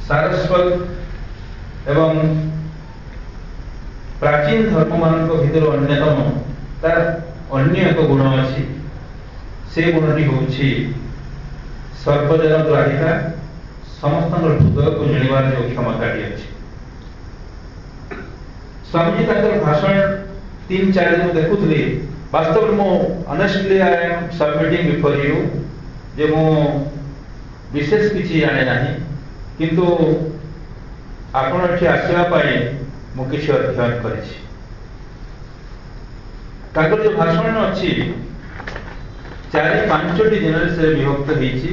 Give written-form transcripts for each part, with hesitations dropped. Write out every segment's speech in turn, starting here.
सारस्वत एवं प्राचीन धर्म मान भर अन्यतम तार अन्य एक गुण अच्छी से गुणटी हूँ सर्वजन ग्राहिका समस्त हृदय को जिणवार जो क्षमताटी अच्छी। स्वामीजी भाषण 3-4 दिन देखुली वास्तव में honestly I am submitting before you जे मो विशेष किसी जाने ना किंतु आपण एठी आसीबा पाए मु किसी अध्ययन करिछि। ताकर जो भाषण अच्छी 4-5 दिन से विभक्त होइछि।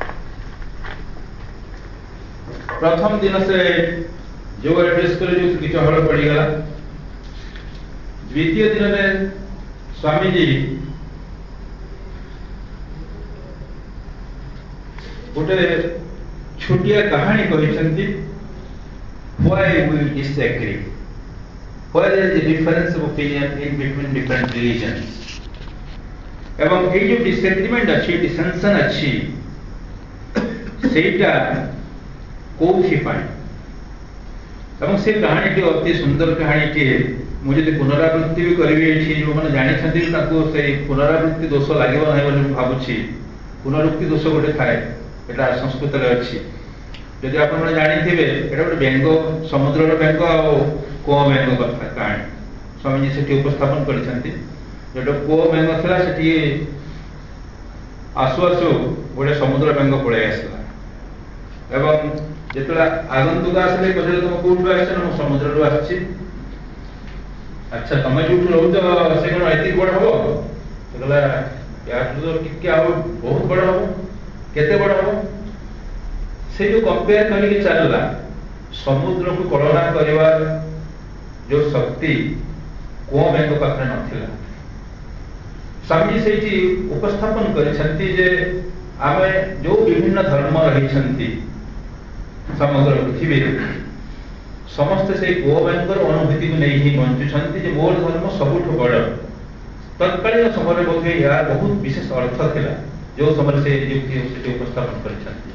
प्रथम दिन से जो एड्रेस करे जो किछ हल पड़ी गला। द्वितीय दिन में स्वामी जी गोटे छोटिया कहानी कहते why we disagree, why there is a difference of opinion in between different religions एवं ये जो डिसएग्रीमेंट अच्छी डिसेंशन अच्छी सेटा कोथि पाए एवं से कहानी अति सुंदर कहानी मुझे पुनरावृत्ति भी करी जो मैंने जानी से पुनरावृत्ति दोष लगे ना भावुँ। पुनरुक्ति दोष गोटे थाए यहाँ संस्कृत अच्छी जदि आप जानी गोटे व्यंग समुद्र व्यंग कूह व्यंग कथा कहानी स्वामीजी से उपस्थापन कर जो कूह व्यंग था से आसु आसु गोटे समुद्र व्यंग पलि आसला एवं जो आगंतुक आसले कहते तुम कौटू आस समुद्र आसी। अच्छा तुम जो रोच से कौन ये बड़ हम कहला या बहुत बड़ हम केते बड़ हम से जो कंपेयर करके चलला समुद्र को कल्पना करिवार जो शक्ति कूह व्यंग पाखे नथिला। स्वामी से उपस्थापन करिसेंती आमे जो विभिन्न धर्म रही समग्र पृथ्वी समस्ते से कूह व्यंगर अनुभूति को नहीं ही बंचुंट मोर धर्म सबुठ बड़। तत्कालीन समय बोध यार बहुत विशेष अर्थ थिला जो समय से युक्ति उपस्थापन कर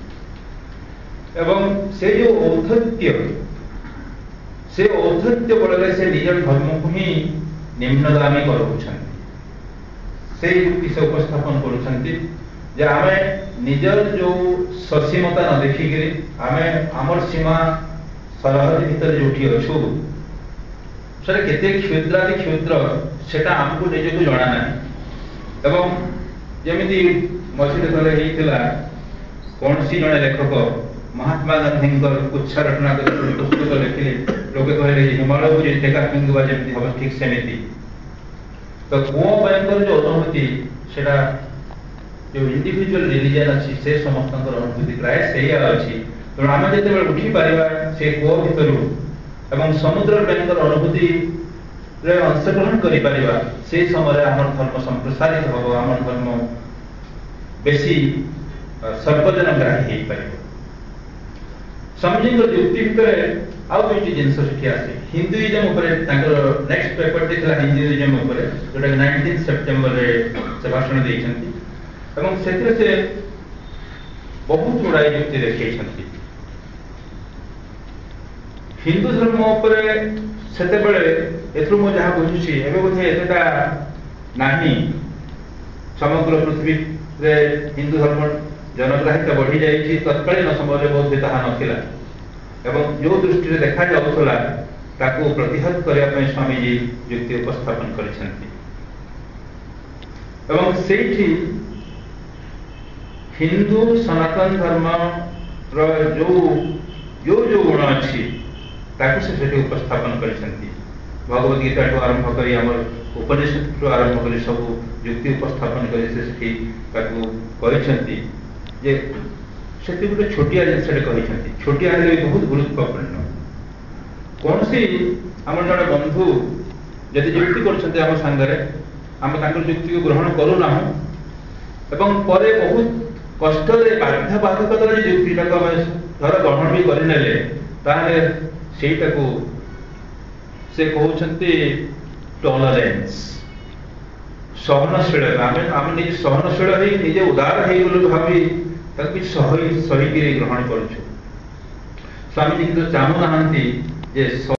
से जो औद्धत्य बल से निज धर्म को ही निम्नगामी कर से युक्ति से उपस्थापन कर आमे निजर जो ससीमता न देखिक आमे आमर सीमा सरहद भितर जो अच्छु से केते क्षुद्रादि क्षुद्र सेटा आमको निजको जना ना एवं जमी मझे थोड़ा कौन सी जड़े लेखक महात्मा गांधी उच्छा रचना पुस्तक लिखिले लोके कहले हिमालय को टेका फिंगवा जमी हम ठीक सेमती तो कूह व्यंगर जो अनुभूति सेटा जो इंडिविजुअल रिलीजन अच्छी से समस्त अनुभूति प्राय से अच्छी तेणु आम जो उठी पार से कूह भितर एवं समुद्र व्यंगर अनुभूति अंशग्रहण कर से समय आम धर्म संप्रसारित हम आम धर्म बेसी सर्वजनग्राही हो पार। स्वामीजी युक्ति भितर आउ दुईटी जिनस आसे हिंदुइजम नेक्स्ट पेपर था हिंदुइजम जोटा 19 सेप्टेम्बर से भाषण देते से बहुत गुड़ाई युक्ति देखते हिंदू धर्म से जहाँ बुझुची एवं बोधे एतटा नहीं समग्र पृथ्वी हिंदू धर्म जनग्राहिता बढ़ी जाइए तत्कालीन समय बोध ताहा नथिला एवं जो दृष्टि देखा जाऊला ताकू प्रतिहत करने स्वामीजी युक्ति उपस्थापन करिसेंती एवं सेठी हिंदू सनातन धर्म जो जो गुण अच्छी ताकू से उपस्थापन करिसेंती भगवद गीता ठू आरंभ करी हमर उपनिषद ठू आरंभ करी सब युक्ति उपस्थापन करी से करिसेंती जे से गोटे छोटिया जिनसे कहते छोटिया भी बहुत गुरुत्वपूर्ण कौन सी आम जड़े बंधु जदि युक्ति कर सांगे आम युक्ति को ग्रहण करूना एवं परे बहुत कष्ट बाध्य बाधकतार युक्ति धर ग्रहण भी करे से कहते टॉलरेंस सहनशील आम निजे सहनशील निजे उदार हो भावी सही ग्रहण करुछु स्वामी जी तो चाहू ना जे